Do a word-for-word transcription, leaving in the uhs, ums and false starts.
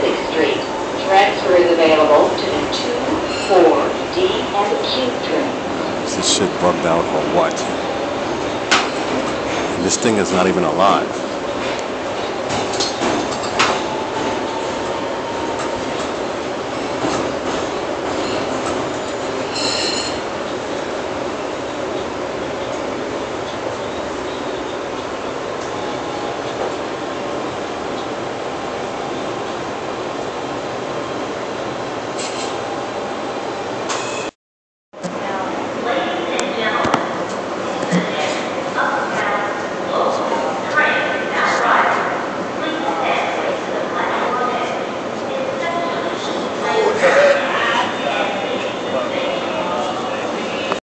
Essex Street. Transfer is available to the two, four, D, and Q train. Is this shit bugged out or what? And this thing is not even alive.